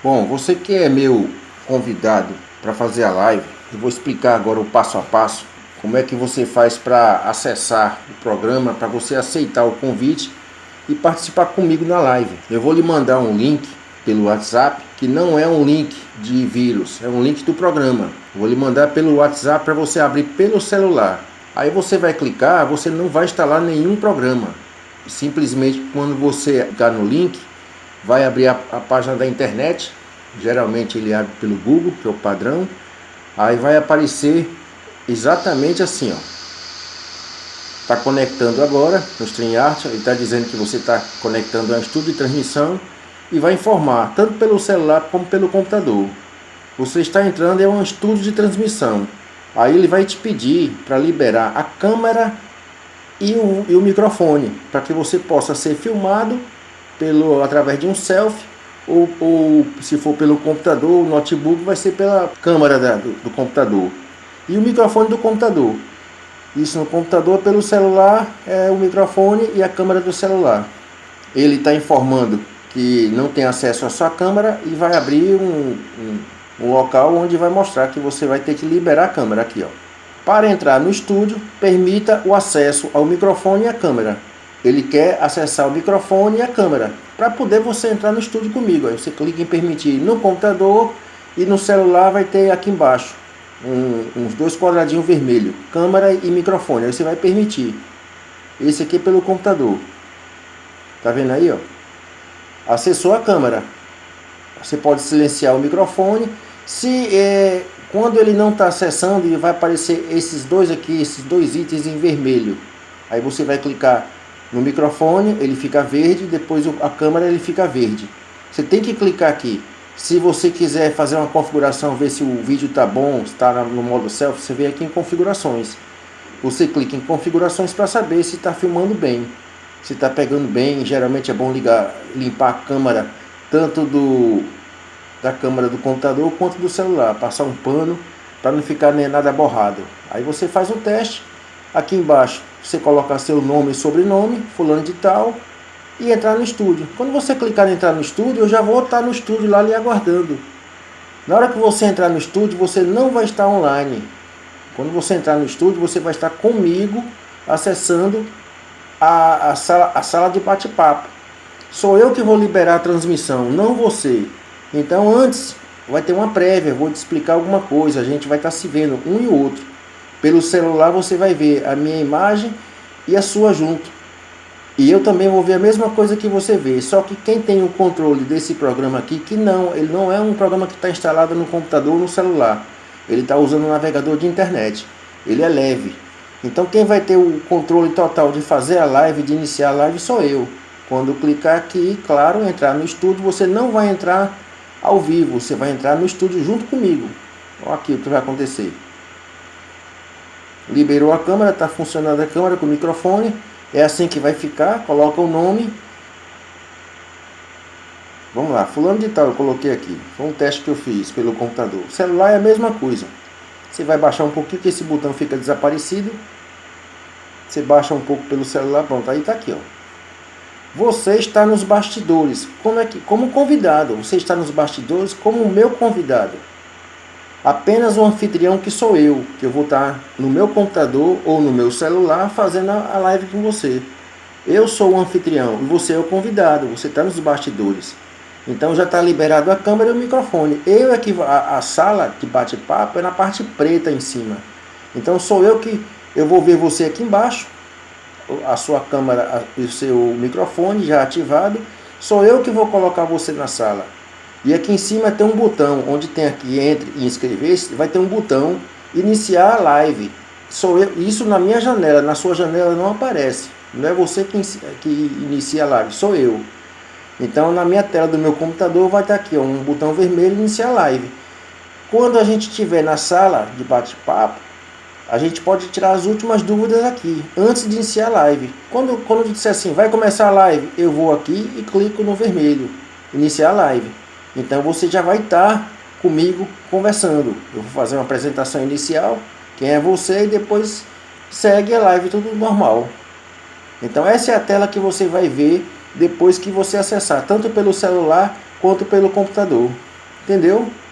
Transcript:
Bom, você que é meu convidado para fazer a live, eu vou explicar agora o passo a passo, como é que você faz para acessar o programa, para você aceitar o convite e participar comigo na live. Eu vou lhe mandar um link pelo WhatsApp, que não é um link de vírus, é um link do programa. Eu vou lhe mandar pelo WhatsApp para você abrir pelo celular. Aí você vai clicar, você não vai instalar nenhum programa. Simplesmente quando você clicar no link, vai abrir a página da internet. Geralmente ele abre pelo Google, que é o padrão. Aí vai aparecer exatamente assim, ó. Está conectando agora no StreamYard, ele está dizendo que você está conectando a um estúdio de transmissão e vai informar tanto pelo celular como pelo computador. Você está entrando em um estúdio de transmissão. Aí ele vai te pedir para liberar a câmera e o microfone, para que você possa ser filmado através de um selfie, ou se for pelo computador, o notebook, vai ser pela câmera do computador. E o microfone do computador. Isso no computador, pelo celular, é o microfone e a câmera do celular. Ele está informando que não tem acesso à sua câmera e vai abrir um local onde vai mostrar que você vai ter que liberar a câmera aqui, ó. Para entrar no estúdio, permita o acesso ao microfone e à câmera. Ele quer acessar o microfone e a câmera para poder você entrar no estúdio comigo. Aí você clica em permitir no computador e no celular vai ter aqui embaixo uns dois quadradinhos vermelhos, câmera e microfone. Aí você vai permitir. Esse aqui é pelo computador. Tá vendo aí, ó? Acessou a câmera. Você pode silenciar o microfone. Quando ele não está acessando, ele vai aparecer esses dois aqui, esses dois itens em vermelho. Aí você vai clicar no microfone, ele fica verde, depois a câmera ele fica verde. Você tem que clicar aqui. Se você quiser fazer uma configuração, ver se o vídeo está bom, está no modo selfie, você vem aqui em configurações. Você clica em configurações para saber se está filmando bem, se está pegando bem. Geralmente é bom limpar a câmera, tanto da câmera do computador quanto do celular, passar um pano para não ficar nem nada borrado. Aí você faz o teste. Aqui embaixo você coloca seu nome e sobrenome, fulano de tal, e entrar no estúdio. Quando você clicar em entrar no estúdio, eu já vou estar no estúdio lá lhe aguardando. Na hora que você entrar no estúdio, você não vai estar online. Quando você entrar no estúdio, você vai estar comigo acessando a sala de bate-papo. Sou eu que vou liberar a transmissão, não você. Então antes vai ter uma prévia, vou te explicar alguma coisa, a gente vai estar se vendo um e o outro. Pelo celular você vai ver a minha imagem e a sua junto. E eu também vou ver a mesma coisa que você vê, só que quem tem o controle desse programa aqui, ele não é um programa que está instalado no computador ou no celular. Ele está usando um navegador de internet, ele é leve. Então quem vai ter o controle total de fazer a live, de iniciar a live, sou eu. Quando clicar aqui, claro, entrar no estúdio, você não vai entrar ao vivo, você vai entrar no estúdio junto comigo. Olha aqui o que vai acontecer. Liberou a câmera, está funcionando a câmera com o microfone. É assim que vai ficar, coloca o nome. Vamos lá, fulano de tal, eu coloquei aqui. Foi um teste que eu fiz pelo computador. O celular é a mesma coisa. Você vai baixar um pouquinho que esse botão fica desaparecido. Você baixa um pouco pelo celular, pronto, aí está aqui, ó. Você está nos bastidores, como convidado. Você está nos bastidores como meu convidado. Apenas o anfitrião que sou eu, que eu vou estar no meu computador ou no meu celular fazendo a live com você. Eu sou o anfitrião e você é o convidado, você está nos bastidores. Então já está liberado a câmera e o microfone. A sala de bate-papo é na parte preta em cima. Então sou eu vou ver você aqui embaixo, a sua câmera e o seu microfone já ativado. Sou eu que vou colocar você na sala. E aqui em cima tem um botão, onde tem aqui entre e inscrever-se, vai ter um botão iniciar a live. Sou eu, isso na minha janela, na sua janela não aparece. Não é você que inicia a live, sou eu. Então na minha tela do meu computador vai estar aqui, ó, um botão vermelho, iniciar a live. Quando a gente estiver na sala de bate-papo, a gente pode tirar as últimas dúvidas aqui, antes de iniciar a live. Quando eu disser assim, vai começar a live, eu vou aqui e clico no vermelho, iniciar a live. Então você já vai estar comigo conversando. Eu vou fazer uma apresentação inicial, quem é você, e depois segue a live tudo normal. Então essa é a tela que você vai ver depois que você acessar, tanto pelo celular quanto pelo computador. Entendeu?